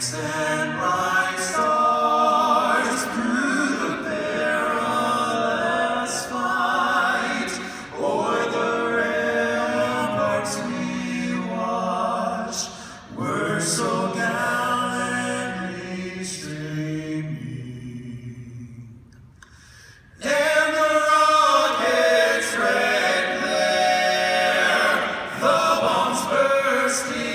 and bright stars through the perilous fight. O'er the ramparts we watched were so gallantly streaming. And the rocket's red glare, the bombs bursting